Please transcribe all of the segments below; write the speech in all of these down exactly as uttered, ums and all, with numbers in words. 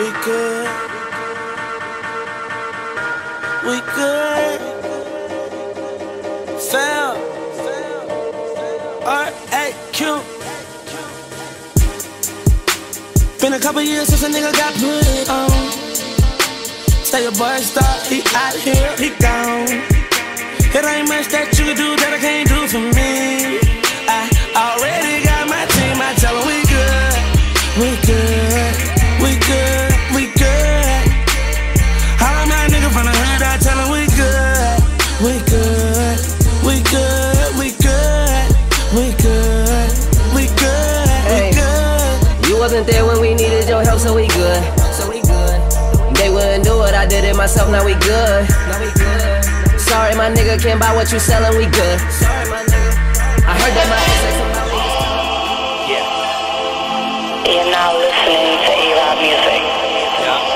We good. We good. Fam. R A Q. Been a couple years since a nigga got put it on. Say a boy star, he out here, he gone. It ain't much that you can do that I can't do for me. I already got my team, I tell them we good. We good, we good, we good. All of my niggas from the hood, I tell them we good. We good, we good, we good. We good, we good, we good. You wasn't there when we needed your help, so we good. So we good. They wouldn't do it, I did it myself, now we good. Now we good. Sorry, my nigga, can't buy what you sellin', we good. Sorry, my nigga. I heard that my ex said something. Yeah. You're now listening to A-Rob music. Yeah.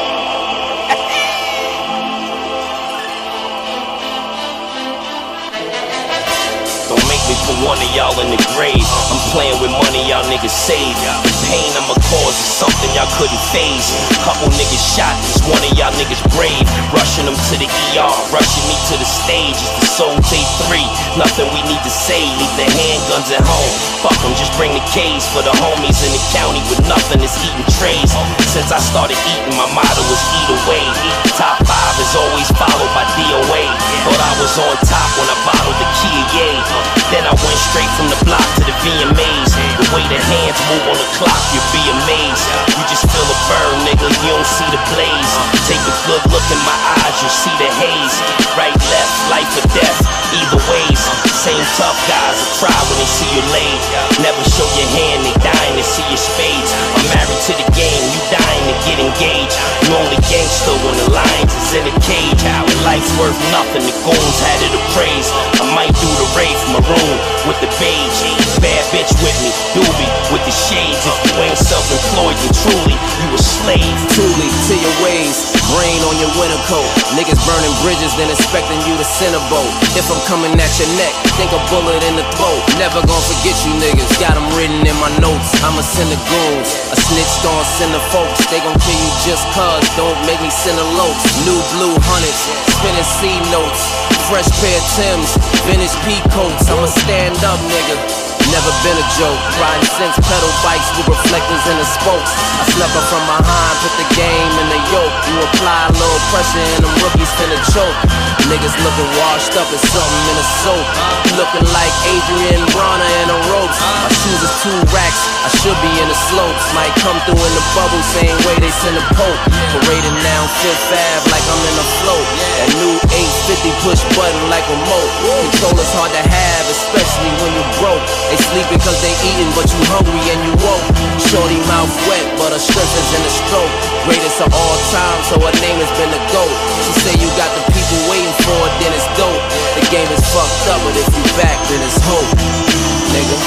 Don't make me put one of y'all in the grave. I'm playing with money y'all niggas save. The pain I'ma cause is something y'all couldn't phase. Couple niggas shot, just one of y'all niggas brave. Rushing them to the E R, rushing me to the stage. It's the Soul Day three, nothing we need to say. Leave the handguns at home, fuck them, just bring the K's. For the homies in the county with nothing is eating trays. Since I started eating, my motto was eat away. Top five is always followed by D O A. Thought I was on top when I bottled the Kia Yay. Then I went straight from the block to the V M As. The way the hands move on the clock, you'll be amazed. You just feel a burn, nigga, you don't see the blaze. Take a good look in my eyes, you'll see the haze. Right, left, life or death, either ways. Same tough guys will cry when they see you laid. Never show your hand, they dying to see your spades. I'm married to the game, you dying to get engaged. You only gangster when the lions is in a cage. How life's worth nothing, the goons had it appraised. I might do the rave maroon with the beige. Bad bitch with me, doobie with the shades. If you ain't self-employed, then truly you a slave. Truly to your ways, rain on your winter coat. Niggas burning bridges, then expecting you to send a boat. If I'm coming at your neck, think a bullet in the throat. Never gonna forget you niggas, got them written in my notes. I'ma send the goons, a snitch gon' send the folks. They gon' kill you just cuz, don't make me send a loads. New blue hundreds, spinning C notes. Fresh pair of Timbs, vintage peacoats. I'm a stand up nigga, never been a joke. Riding since pedal bikes with reflectors in the spokes. I snuck up from behind, put the game in the yoke. You apply a little pressure and them rookies finna choke. Niggas looking washed up as something in a soap. Looking like Adrian Bronner in the ropes. My shoes is two racks, I should be in the slopes. Might come through in the bubble, same way they send a pope. Parading down Fifth Ave like I'm in a float. That new eight fifty push button like a remote. Controller's hard to have, especially when you broke. They sleeping cause they eating, but you hungry and you woke. Shorty mouth wet, but her strength is in the stroke. Greatest of all time, so her name has been the GOAT. She say you got the people waiting for it, then it's dope. The game is fucked up, but if you back, then it's hope, nigga.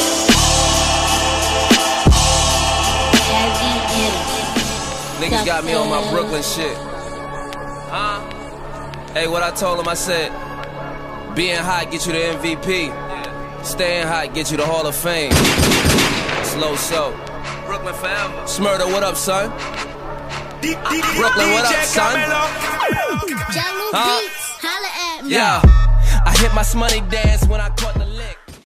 Niggas got me on my Brooklyn shit. Huh? Hey, what I told him, I said, being hot get you the M V P. Staying hot get you the Hall of Fame. Slow so. Brooklyn forever. Smurda, what up, son? Brooklyn, what up, son? Huh? Yeah. I hit my Smoney dance when I caught